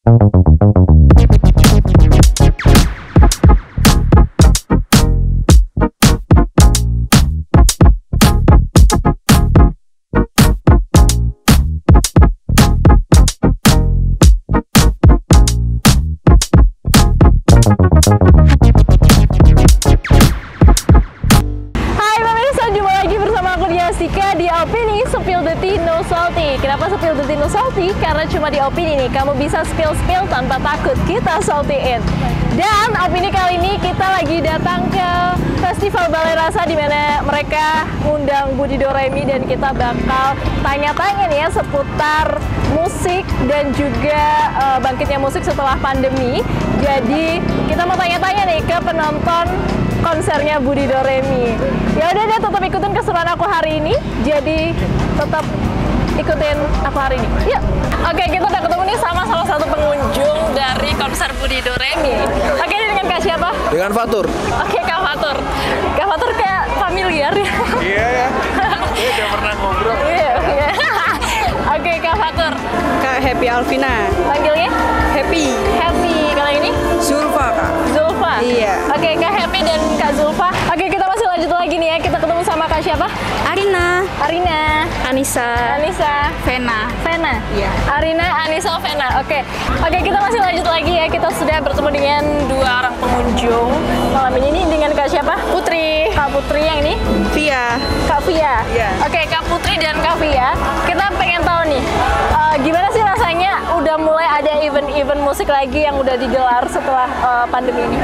Di Opini Spill the Tea No Salty. Kenapa Spill the Tea No Salty? Karena cuma di Opini nih kamu bisa spill tanpa takut kita saltyin. Dan Opini kali ini kita lagi datang ke Festival Balai Rasa di mana mereka undang Budi Doremi dan kita bakal tanya-tanya nih ya seputar musik dan juga bangkitnya musik setelah pandemi. Jadi kita mau tanya-tanya nih ke penonton konsernya Budi Doremi. Ya udah deh, tetap ikutin keseruan aku hari ini. Jadi tetap ikutin aku hari ini. Yuk. Oke, kita udah ketemu nih sama salah satu pengunjung dari konser Budi Doremi. Oke, ini dengan Kak siapa? Dengan Fatur. Oke, Kak Fatur. Kak Fatur kayak familiar ya. Iya ya. Dia udah pernah ngobrol. Iya. Oke, Kak Fatur. Kak Happy Alvina. Panggilnya? Happy. Happy. Kalau ini? Zulfa, Kak. Zulfa. Iya. Oke, Kak Happy dan Kak Zulfa. Oke, kita masih lanjut lagi nih ya. Kita ketemu sama Kak siapa? Arina. Arina. Anissa. Anissa. Vena. Vena. Iya. Arina, Anissa, Vena. Oke. Oke, kita masih lanjut lagi ya. Kita sudah bertemu dengan dua orang pengunjung malam ini dengan Kak siapa? Putri. Kak Putri yang ini? Via. Kak Via. Iya. Oke, Kak Putri dan Kak Via. Kita pengen tahu nih, gimana sih rasanya udah mulai ada event-event musik lagi yang udah digelar setelah pandemi ini?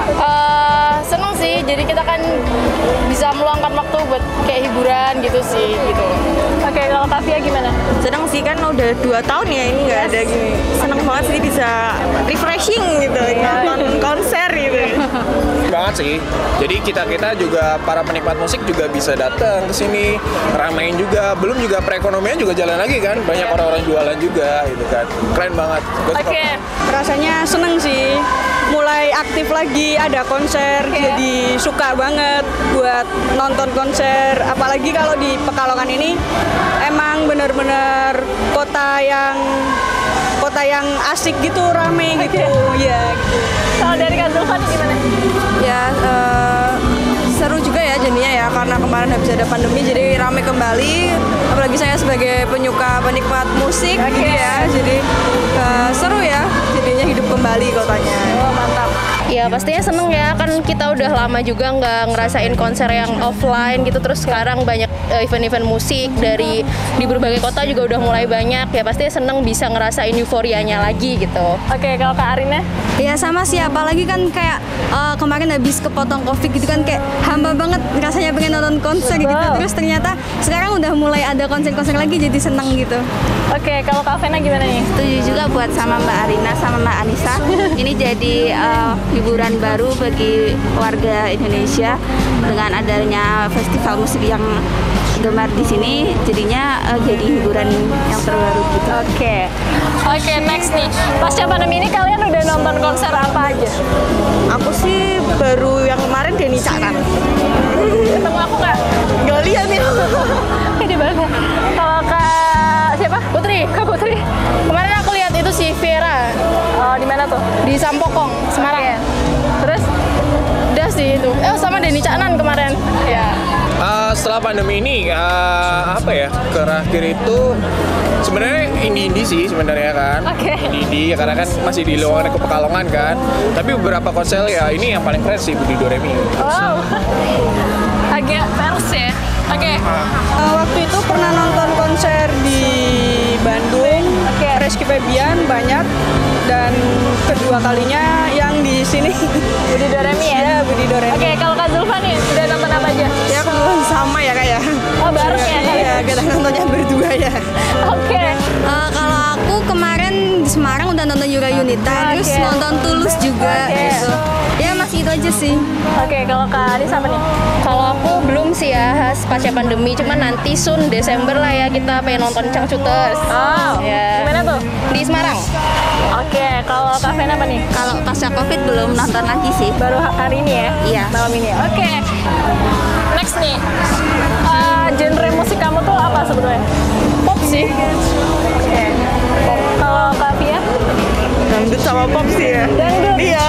Seneng sih, jadi kita kan bisa meluangkan waktu buat kayak hiburan gitu sih, gitu. Oke, kalau Kak Via gimana? Seneng sih, kan udah 2 tahun ya ini nggak ada gini. Seneng banget sih bisa refreshing gitu, nonton konser gitu. Banget sih. Jadi kita juga para penikmat musik juga bisa datang ke sini, ramein juga. Belum juga perekonomian juga jalan lagi kan. Banyak orang-orang jualan juga gitu kan. Keren banget. Oke. Rasanya seneng sih. Mulai aktif lagi, ada konser, jadi suka banget buat nonton konser. Apalagi kalau di Pekalongan ini emang bener-bener kota yang asik gitu, rame gitu. Ya. Gitu. Kalau dari Kak Zulfa gimana? Ya, seru juga ya jadinya ya, karena kemarin habis ada pandemi jadi rame kembali. Apalagi saya sebagai penikmat musik gitu ya, jadi seru ya jadinya hidup kembali kotanya. Oh, mantap. Ya pastinya seneng ya, kan kita udah lama juga nggak ngerasain konser yang offline gitu. Terus sekarang banyak event-event musik di berbagai kota juga udah mulai banyak. Ya pastinya seneng bisa ngerasain euforianya lagi gitu. Oke, kalau Kak Arina? Ya sama sih, apalagi kan kayak kemarin habis kepotong COVID gitu kan, kayak hamba banget rasanya pengen nonton konser gitu. Terus ternyata sekarang udah mulai ada konser-konser lagi, jadi seneng gitu. Oke, kalau Kak Vena gimana nih? Setuju juga buat sama Mbak Arina sama Mbak Anissa. Ini jadi hiburan baru bagi warga Indonesia dengan adanya festival musik yang gemar di sini, jadinya jadi hiburan yang terbaru gitu. Oke, next nih. Pasca pandemi ini kalian udah nonton konser apa aja? Aku sih baru yang kemarin Denny Caknan. Ketemu aku nggak? Nggak lihat nih. Pede banget. Kalau Kak siapa? Kak Putri. Kemarin aku lihat itu si Vera. Oh, di mana tuh? Di Sampokong, Semarang. Terus? Udah sih itu. Sama Denny Caknan kemarin. Ya. Setelah pandemi ini terakhir itu sebenarnya indie sih sebenarnya kan. Indie karena kan masih di lowongan ke Pekalongan kan. Tapi beberapa konser ya ini yang paling keren sih Budi Doremi. Wow. Agak pers ya. Waktu itu pernah nonton konser di Bandung, Rizky Febian banyak, dan kedua kalinya yang di sini Budi Doremi ya? Ya, Budi Doremi. Oke, kalau Kak Zulfa nih udah nonton apa aja? Ya kebetulan sama ya Kak ya. Oh, bareng ya? Iya, kita nontonnya berdua ya. Oke. Kalau aku kemarin di Semarang udah nonton Yura Yunita, terus nonton Tulus juga gitu. Ya masih itu aja sih. Oke, kalau Kak Anissa apa nih? Kalau aku belum sih ya pasca pandemi, cuman nanti soon Desember lah ya kita pengen nonton Changcuters. Oh, ya. Gimana tuh? Di Semarang. Oke, kalau Kak Vena apa nih? Kalau pasca COVID belum nonton lagi sih. Baru hari ini ya? Iya. Malam ini. Oke. Next nih. Genre musik kamu tuh apa sebenarnya? Pop sih. Oke. Kalau Kak Via? dangdut sama pop sih ya. Dangdut. Iya.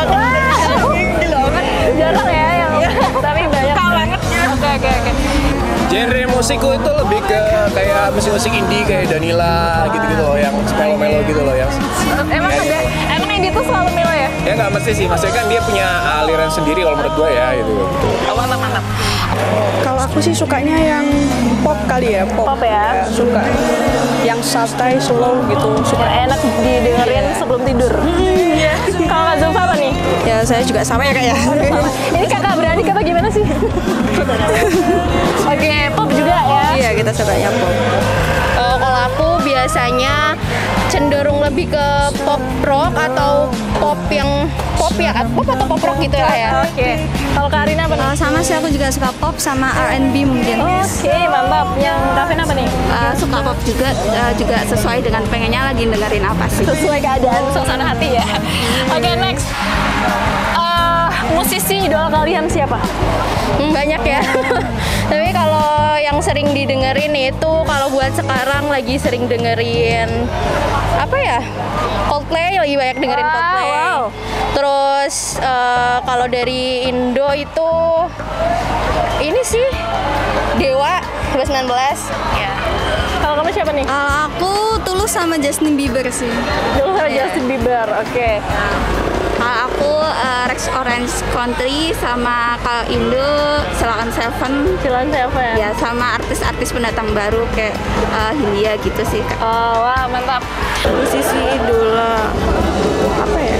Jarang ya yang tapi banyak banget ya. Oke. Genre musikku itu lebih ke kayak musik-musik indie kayak Danila gitu-gitu loh, yang melo-melo gitu loh yang. Emang ada, emang indie tuh selalu melo ya? Ya nggak mesti sih, maksudnya kan dia punya aliran sendiri kalau menurut gue ya gitu. Mantap. Kalau aku sih sukanya yang pop kali ya, Pop ya? Suka yang santai, slow gitu. Suka Enak didengerin sebelum tidur. Kalau Kak Zulfa apa nih? ya saya juga sama ya Kak ya. Ini kakak beradik apa gimana sih? Oke, pop juga ya? Iya, kita sukanya pop. Kalau aku biasanya cenderung lebih ke pop rock atau pop yang pop atau pop rock gitu lah ya. Oke. Kalau Kak Arina apa nih? Sama sih, aku juga suka pop sama R&B mungkin. Oke, mantap. Yang Kavin apa nih? Suka pop juga sesuai dengan pengennya lagi dengerin apa sih. Sesuai keadaan suasana hati ya. Oke, next. Musisi idola kalian siapa? Banyak ya. Tapi kalau yang sering didengerin itu kalau buat sekarang lagi sering dengerin apa ya? Coldplay, lagi banyak dengerin Coldplay. Wow. Terus kalau dari Indo itu ini sih Dewa 19. Ya. Kalau kamu siapa nih? Aku Tulus sama Justin Bieber sih. Dulu sama Justin Bieber. Oke. Kalau aku Rex Orange Country sama kalau Indo Silakan Seven. Silakan Seven. Ya sama artis-artis pendatang baru kayak Hindia gitu sih Kak. Oh, wah, mantap. Musisi idola apa ya?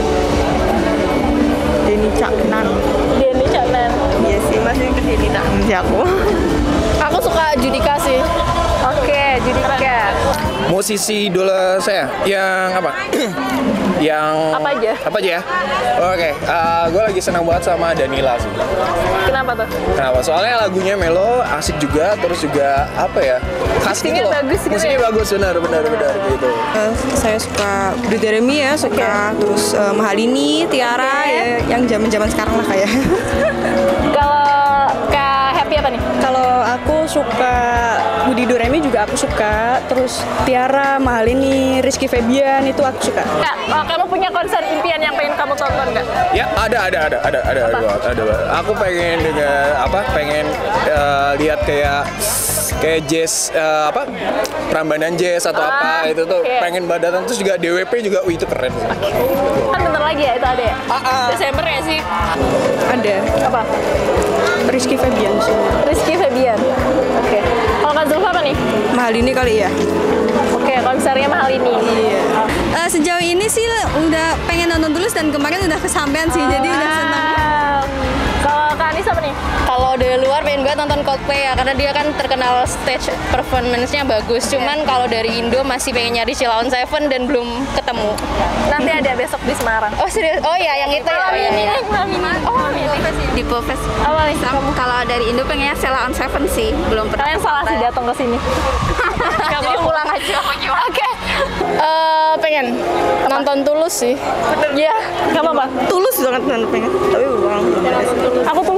Denny Caknan. Denny Caknan. Iya sih, masih ke Denny Caknan sih aku. Aku suka Judika sih. Oke, Judika. Musisi idola saya yang apa? Yang Apa aja? Apa aja ya? Oke, gue lagi senang banget sama Danila sih. Kenapa tuh? Kenapa? Soalnya lagunya melo, asik juga, terus juga apa ya? Khas gitu Musiknya loh. bagus gitu Musiknya ya? bagus, benar gitu. Saya suka Dude Remy ya, suka terus Mahalini, Tiara ya, yang zaman-zaman sekarang lah kayak. Kalau Kak Happy apa nih? Kalau aku suka Budi Doremi juga aku suka, terus Tiara, Mahalini, Rizky Febian itu aku suka. Kak, kamu punya konser impian yang pengen kamu tonton nggak? Ya, ada. Aku pengen pengen lihat kayak jazz Prambanan jazz atau apa itu tuh oke. pengen badatan, terus juga DWP juga, itu keren. Kan bentar lagi ya itu ada ya? Desember ya sih? Ada Apa? Rizky Febian sih. Rizky Febian. Oke. Kalau Kak Zulfa apa nih? Mahalini kali ya. Oke, konsernya mahal ini. Iya. Sejauh ini sih udah pengen nonton Tulus dan kemarin udah kesampean sih, jadi udah senang. Kalau Kak Anis apa nih? Kalau dari luar pengen banget nonton Coldplay ya, karena dia kan terkenal stage performance-nya bagus. Cuman kalau dari Indo masih pengen nyari Silakan Seven dan belum ketemu. Nanti ada besok di Semarang. Oh serius? Oh ya, yang itu ya. Oh, iya. Oh, Di Popes. apa nih? Kalau dari Indo pengennya Silakan Seven sih, belum pernah. Kalian salah sih datang ke sini. Jadi pulang aja. Oke. Pengen nonton Tulus sih. Iya, nggak apa-apa. Tulus banget pengen, tapi belum. Aku tulus.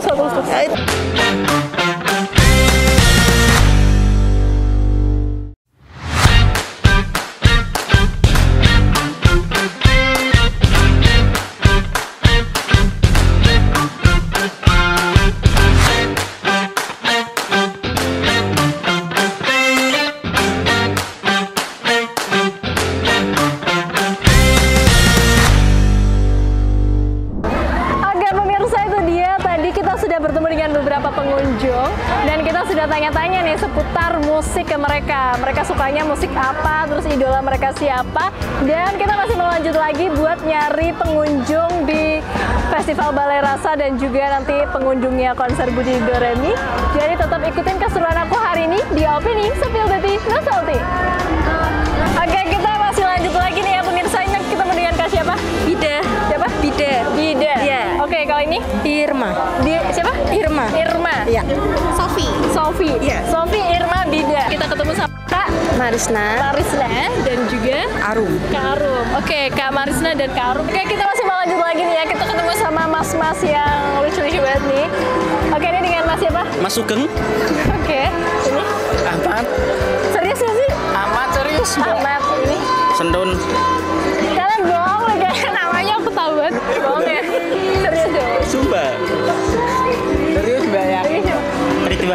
pengunjung dan kita sudah tanya-tanya nih seputar musik ke mereka. Mereka sukanya musik apa, terus idola mereka siapa. Dan kita masih mau lanjut lagi buat nyari pengunjung di Festival Balai Rasa dan juga nanti pengunjungnya konser Budi Doremi. Jadi tetap ikutin keseruan aku hari ini di Opini Spill the Tea No Salty. Oke, kita masih lanjut lagi nih ya pemirsa. Ini kita mau dengan Kak siapa? Bida. Siapa? Bida. Bida. Iya. Oke, kalau ini Irma. siapa? Irma. Irma. Iya. Sofi. Iya. Sofi, Irma, Bida. Kita ketemu sama Kak Marisna. Marisna dan juga Arum. Kak Arum. Oke, Kak Marisna dan Kak Arum. Oke, kita masih mau lanjut lagi nih ya. Kita ketemu sama mas-mas yang lucu-lucu banget nih. Oke, ini dengan Mas siapa? Mas Sugeng. Oke, ini. Amat. Serius gak sih? Amat serius. Ahmad ini. Sendun. Kalian bohong loh, kalian nama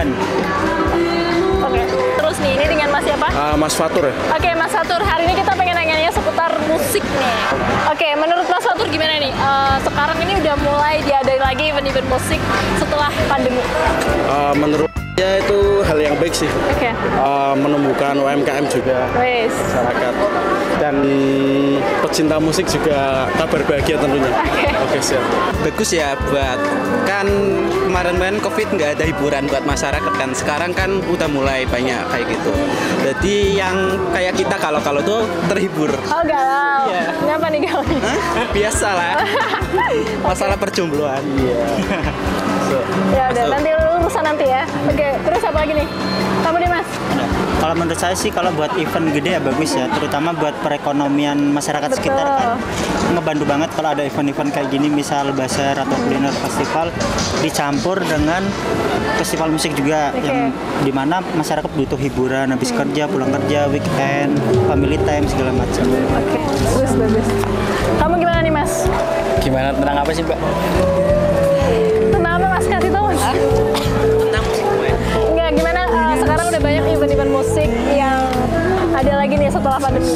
mingguan. Oke. Terus nih, ini dengan Mas siapa? Mas Fatur ya. Oke, Mas Fatur, hari ini kita pengen nanya seputar musik nih. Oke, menurut Mas Fatur gimana nih? Sekarang ini udah mulai diadain lagi event-event musik setelah pandemi. Menurut saya itu hal yang baik sih. Oke. Menumbuhkan UMKM juga Wes. masyarakat dan pecinta musik juga kabar bahagia tentunya. Oke, siap. Bagus ya buat kan kemarin Covid nggak ada hiburan buat masyarakat kan. Sekarang kan udah mulai banyak kayak gitu. Jadi yang kayak kita kalau tuh terhibur. Oh, galau. Iya. Kenapa nih galau? Biasalah. Masalah perjombloan. Iya. Ya udah, nanti urusan nanti ya. Oke, terus apa lagi nih? Kamu nih, Mas? Kalau menurut saya sih kalau buat event gede ya bagus ya, terutama buat perekonomian masyarakat sekitar kan ngebantu banget kalau ada event-event kayak gini, misal bazar atau kuliner festival dicampur dengan festival musik juga yang dimana masyarakat butuh hiburan habis kerja, pulang kerja, weekend, family time segala macam. Oke, bagus. Kamu gimana nih, Mas? Gimana tentang apa sih, Mbak? Tentang apa, Mas? Kasih tahu, Mas. Enggak, gimana? Sekarang udah banyak event-event musik yang ada lagi nih setelah pandemi.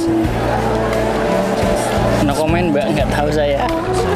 No comment, Mbak, nggak tahu saya.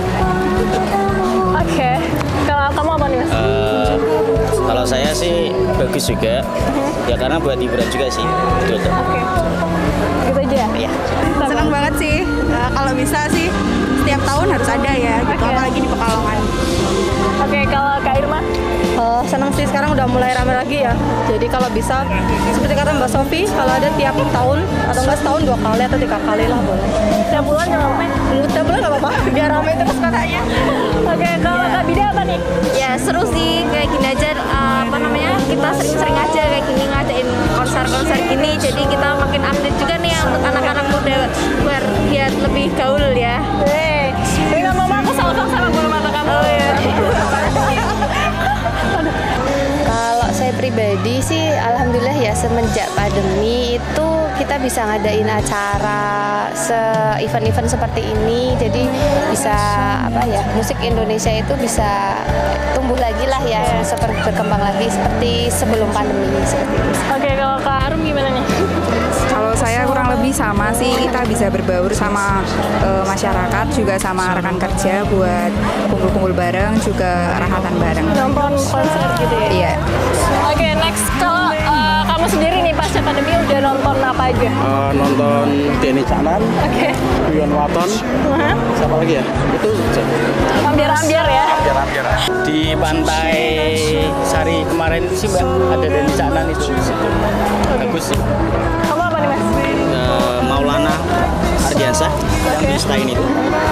Oke. Kalau kamu apa nih, Mas? Kalau saya sih bagus juga. Ya karena buat hiburan juga sih. Betul. Oke. Gitu aja? Iya. Senang banget sih. Kalau bisa sih setiap tahun harus ada ya, gitu. Apalagi di Pekalongan. Oke, kalau Kak Irma? Senang sih sekarang udah mulai rame lagi ya. Jadi kalau bisa seperti kata Mbak Sofi, kalau ada tiap tahun atau enggak setahun 2 kali atau 3 kali lah boleh. Tiap bulan jangan lupa. Tiap bulan nggak apa-apa, biar ramai terus katanya. Oke, kalau Kak Bida apa nih? Ya seru sih kayak gini aja, kita sering-sering aja kayak gini ngadain konser-konser gini, jadi kita makin update juga nih ya untuk anak-anak muda biar lebih gaul ya. Ini ngomong aku salvang sama bulu mata kamu. Oh iya. Kalau saya pribadi sih alhamdulillah ya semenjak pandemi itu kita bisa ngadain acara event-event seperti ini, jadi bisa musik Indonesia itu bisa tumbuh lagi lah ya, seperti berkembang lagi seperti sebelum pandemi seperti itu. Oke, kalau Kak Arum gimana nih? Kalau saya kurang lebih sama sih, kita bisa berbaur sama masyarakat juga sama rekan kerja buat kumpul-kumpul bareng juga rahatan bareng. Nonton konser gitu ya? Iya. Oke, next kalau kamu sendiri nih pasca pandemi udah nonton apa aja? Nonton Denny Caknan, Guyon Waton, siapa lagi ya? Itu Ambiar-ambiar ya? Di Pantai Sari kemarin sih, Mbak, ada Denny Caknan itu. Bagus sih. Kamu apa nih, Mas? Maulana Ardiansah yang distain itu.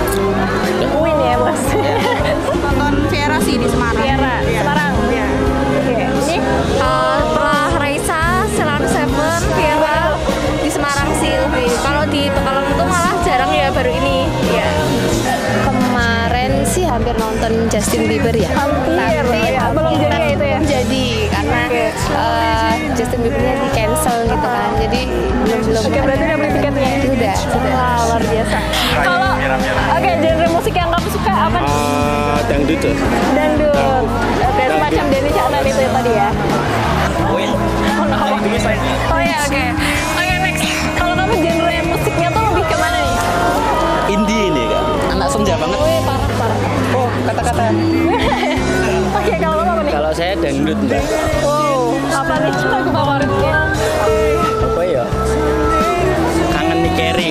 Win ya, Mas? Nonton Viera sih di Semarang. Viera, Semarang. Iya. Oke, ini Pernah Raisa, Selalu Seven, Viera di Semarang sih lebih. Kalau di Pekalongan itu malah jarang ya, baru ini. Ya. Kemarin sih hampir nonton Justin Bieber ya. hampir ya, belum jadi ya itu ya? Belum jadi karena Justin Biebernya di cancel gitu kan, jadi belum. Oke, berarti udah beli tiketnya? Sudah. Wah, luar biasa. Kalau genre musik yang kamu suka apa nih? dangdut tuh. Dangdut. Oke, semacam Denny Caknan itu ya tadi ya? Oh ya, oke. Oke, next. Kalau kamu genre musiknya tuh lebih kemana nih? Indie ini kan. Anak senja banget. Parah. Oh, kata-kata. Oke, kalau kamu apa nih? Kalau saya dangdut, Mbak. Wow, apa nih lagu favoritnya? Apa ya? Kangen nih Kerry.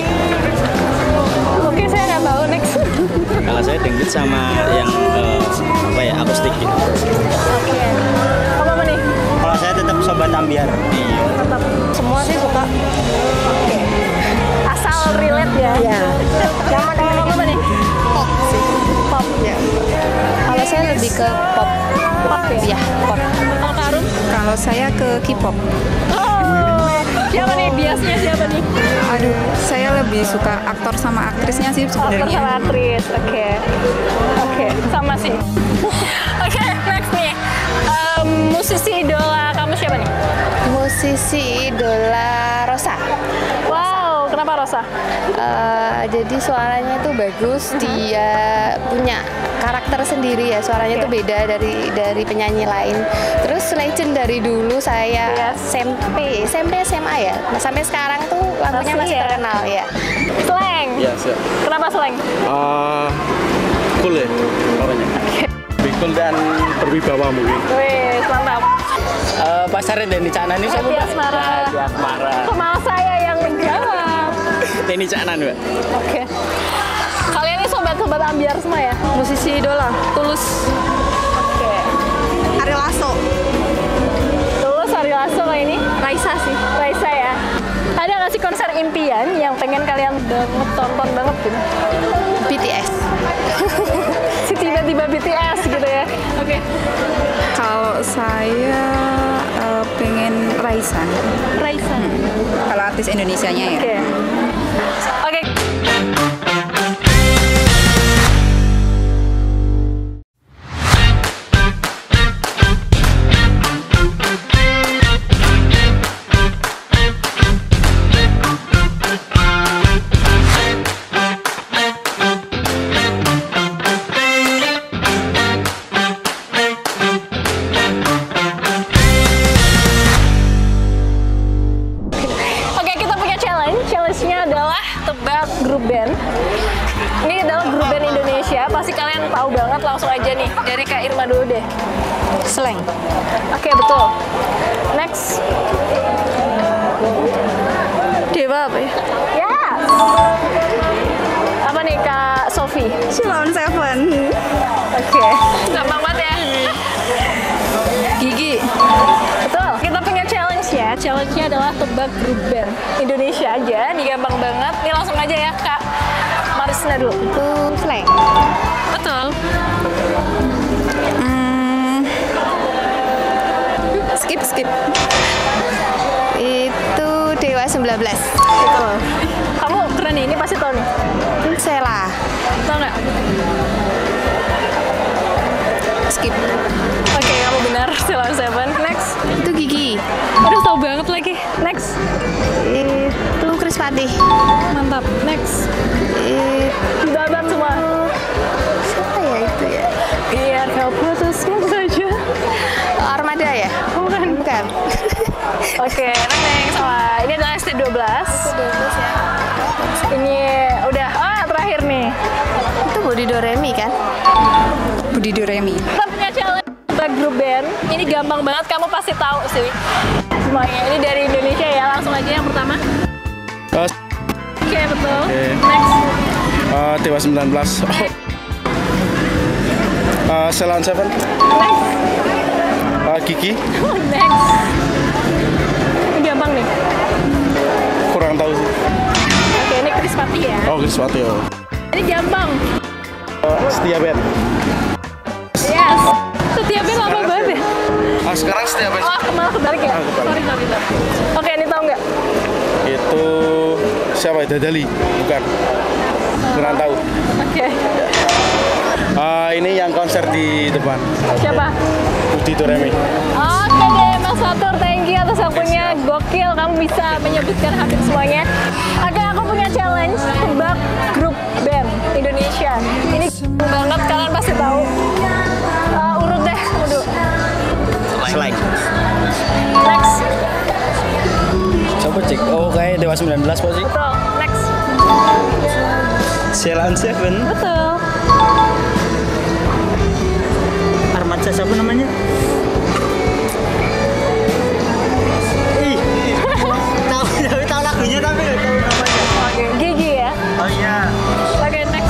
Oke, saya nggak tahu. Next. Kalau saya dangdut sama yang akustik gitu. Oke. Kamu apa nih? Kalau saya tetap Sobat Ambiar. Iya. Tetap. Semua sih suka. Oke. Asal relate ya? Ya. Kalau kamu apa nih? Pop sih. Pop. Ya. Kalau saya lebih ke pop. Pop ya? Ya, pop. Kalau Kak Arum? Kalau saya ke K-pop. Oh, siapa nih? Biasanya siapa nih? Aduh, saya lebih suka aktor sama aktrisnya sih Aktor sebenarnya. sama aktris. Oke, sama sih. Oke, next nih. Musisi idola kamu siapa nih? Musisi idola Rosa. Wow, Kenapa Rosa? Jadi suaranya tuh bagus, dia punya karakter sendiri ya, suaranya tuh beda dari penyanyi lain. Terus legend dari dulu saya SMP SMA ya, nah, sampai sekarang tuh lagunya masih terkenal ya. Slang. Iya, siap. Kenapa slang? Cool ya orangnya. Cool dan berwibawa mungkin. Wih, mantap. Pasar Deni Caknan ini Happy Asmara. Kok malah saya yang menjawab? Deni Caknan, Mbak. Oke. Kalian ini sobat-sobat ambiar semua ya? Musisi idola, Tulus. Oke. Ari Lasso. Tulus, Ari Lasso kayak ini? Raisa sih. Raisa ya. Ada nggak sih konser impian yang pengen kalian tonton banget gitu? BTS. Si tiba-tiba BTS gitu ya? Oke. Kalau saya pengen Raisa. Raisa. Kalau artis Indonesianya ya. Oke. Oke. Challenge-nya adalah tebak grup band. Ini adalah grup band Indonesia, pasti kalian tahu banget. Langsung aja nih, dari Kak Irma dulu deh. Slang. Oke, betul. Next. Dewa apa ya? Ya. Apa nih Kak Sofi? Sheila on 7. Oke. Gampang banget ya. Gigi. Betul. Kita punya challenge ya. Challenge-nya adalah tebak grup band Indonesia aja. Ini gampang banget. Nih langsung aja ya Kak Marisna dulu. Itu Slang. Betul. Skip. Itu Dewa 19. Betul. Kamu keren nih, ini pasti tahu nih. Sela. Tahu nggak? Skip. Oke, kamu benar. Sheila on 7. Next. Itu Gigi. Udah tahu banget lagi. Next. Itu Krispatih. Mantap. Next. Udah abang semua. Siapa ya itu ya? Biar kau putuskan saja. Armada ya? Bukan. Oke, next sama. Ini adalah ST12. ya. Ini udah. Terakhir nih. Itu Budi Doremi kan? Budi Doremi. Kita punya challenge tebak grup band. Ini gampang banget, kamu pasti tahu sih. Semuanya. Ini dari Indonesia ya. Langsung aja yang pertama. Oke, betul. Next. Dewa 19. Sheila on 7. Next. Gigi. Next. Ini gampang nih. Kurang tahu sih. Oke, ini Krispatih ya. Oh, Krispatih. Ini gampang. Setia Band. Yes. Setiap band lama banget ya. Sekarang Setia Band. Malah kebalik ya? Sorry. Oke, ini tahu nggak? Itu siapa? Dadali? Bukan. Kurang tahu. Oke. Ini yang konser di depan. Siapa? Budi Doremi. Oke deh, Mas Fatur, thank you atas waktunya. Gokil, kamu bisa menyebutkan hampir semuanya. Oke, aku punya challenge tebak grup band Indonesia. Ini banget, kalian pasti tahu. Urut deh, dulu. Slang. Next. Coba cek. Oh, kayak Dewa 19 pasti. Betul. Next. Sheila on 7. Betul. Armadza siapa namanya? Tahu lagunya tapi nggak tahu namanya. Oke, Gigi ya. Oh iya. Oke, next.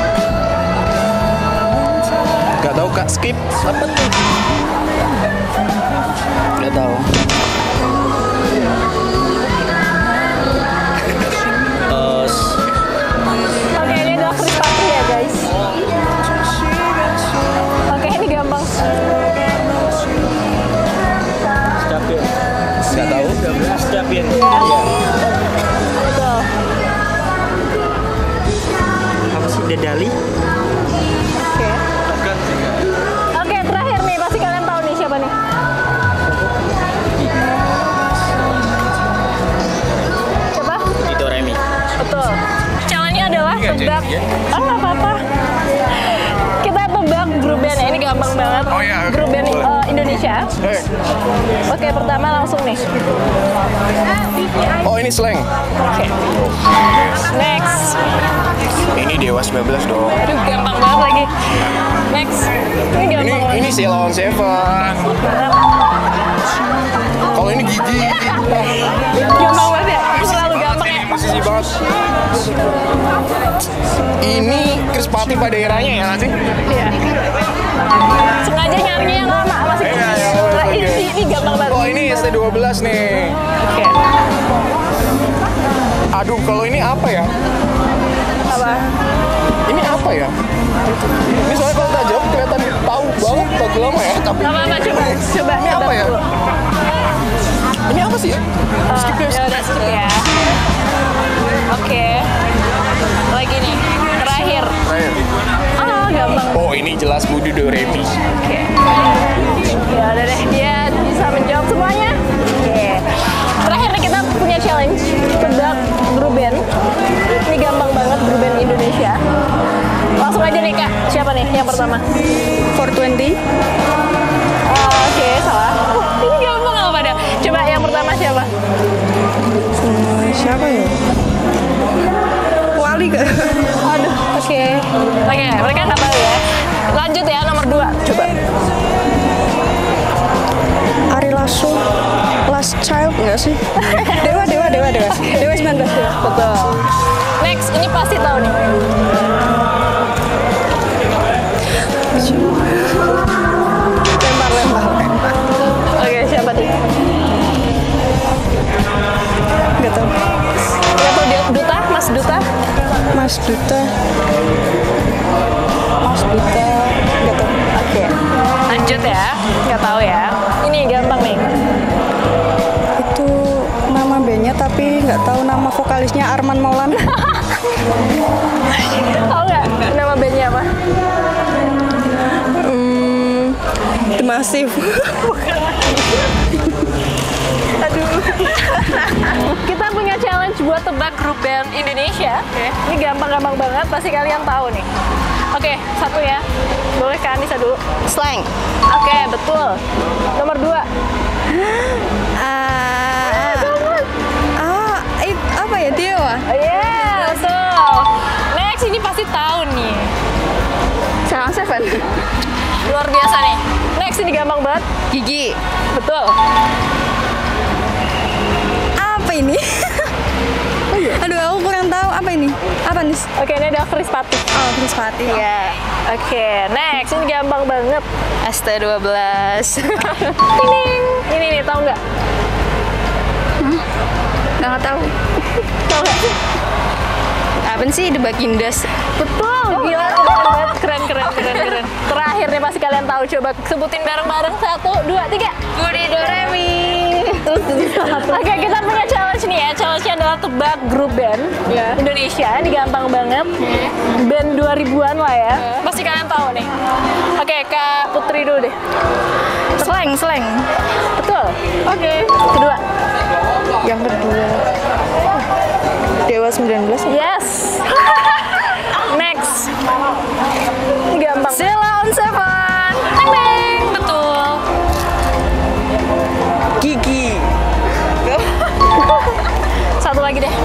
Gak tahu Kak, skip. Apa tuh? Nggak tahu. Oke, ini adalah Krispatih ya guys. Oke, ini gampang. Stapin. Gak tahu. Stapin. Betul. Apa sih Dadali? Oke. Oke, terakhir nih, pasti kalian tahu nih siapa nih. Siapa? Budi Doremi. tebak. Oh, nggak apa-apa. Kita tebak grup band ya, ini gampang banget. Oh iya, oke. Grup band Indonesia. Oke, pertama langsung nih. Oh, ini Slank. Oke. Next. Ini Dewa 19 dong. Aduh, gampang banget lagi. Next. Ini gampang banget. Ini Sheila on Seven. Kalau ini Gigi. Gampang banget ya? Selalu gampang ya? Musisi banget. Ini Chris Patti pada eranya ya nggak sih? Iya. Sengaja nyarinya yang lama masih. Iya, ini gampang banget. Oh, ini ST12 nih. Oke. Aduh, kalau ini apa ya? Apa? Ini apa ya? Ini soalnya kalau tak jawab kelihatan tahu banget lagu lama ya, tapi Gak apa-apa, coba ini apa ya? dulu. Ini apa sih ya? Skip ya. Ya udah skip ya. Oke. Lagi nih, terakhir. Oh, gampang. Oh, ini jelas Budi Doremi. Oke. Ya udah deh, dia bisa menjawab semuanya. Oke. Terakhir nih kita punya challenge tebak grup band. Ini gampang banget, grup band Indonesia. Langsung aja nih Kak, siapa nih yang pertama? 420. Oke, salah. Ini gampang apa pada? Coba yang pertama siapa? Siapa ya? Wali gak? Aduh, oke. Oke, mereka nggak tahu ya. Lanjut ya, nomor 2. Coba. Ari Lasso, Last Child nggak sih? Dewa 19. Betul. Next, ini pasti tahu nih. Lempar. Oke, siapa nih? Nggak tahu. Nggak tahu dia Duta, Mas Duta. Mas Duta. Nggak tahu. Oke, lanjut ya. Nggak tahu ya. Ini gampang nih. Itu nama bandnya tapi nggak tahu nama vokalisnya Arman Maulana. Tahu nggak nama bandnya apa? The Massive. Aduh. Kita punya challenge buat tebak grup band Indonesia. Ini gampang-gampang banget, pasti kalian tahu nih. Oke, satu ya. Boleh ke Anissa dulu. Slang. Oke, betul. Nomor 2. Apa ya, Dewa? Oh iya, betul. Next, ini pasti tahu nih. Salah Seven. Luar biasa nih. Next, ini gampang banget. Gigi. Betul. Apa ini? Aduh, aku kurang tahu apa ini. Apa nih? Oke, ini ada Chris Patti. Oh, Chris Patti. Iya. Oke, next, ini gampang banget. ST12. Ting. Ini nih, tahu nggak? Nggak tahu. Tahu nggak? Apa sih The Bagindas? Betul, gila, keren banget. Keren. Terakhir nih pasti kalian tahu, coba sebutin bareng-bareng. 1, 2, 3. Budi Doremi. Oke, kita punya challenge nih ya. Challenge-nya adalah tebak grup band Indonesia. Ini gampang banget. Band 2000-an lah ya. Pasti kalian tahu nih. Oke, Kak Putri dulu deh. Slang. Betul. Oke. Kedua. Yang kedua. Dewa 19. Yes. Next. Ini gampang. Sheila on Seven. Teng. Betul. Gigi. Satu lagi deh.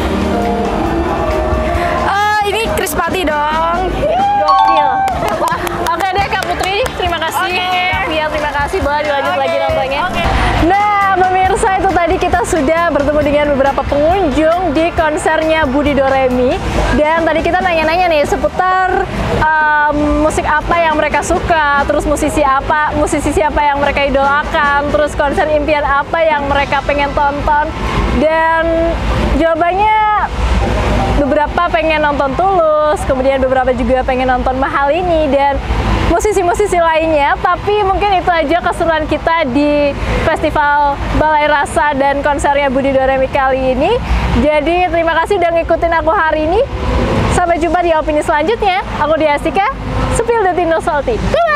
Ini Chris Patti dong. Gokil. Oke deh Kak Putri, terima kasih. Kak Fia, terima kasih. Boleh dilanjut lagi nontonnya. Nah, pemirsa, itu tadi kita sudah bertemu dengan beberapa pengunjung di konsernya Budi Doremi. Dan tadi kita nanya-nanya nih seputar musik apa yang mereka suka, terus musisi siapa yang mereka idolakan, terus konser impian apa yang mereka pengen tonton. Dan jawabannya beberapa pengen nonton Tulus, kemudian beberapa juga pengen nonton Mahal ini dan musisi-musisi lainnya. Tapi mungkin itu aja keseruan kita di Festival Balai Rasa dan konsernya Budi Doremi kali ini. Jadi terima kasih udah ngikutin aku hari ini. Sampai jumpa di opini selanjutnya. Aku Diastika, Spill the Tea No Salty. Bye!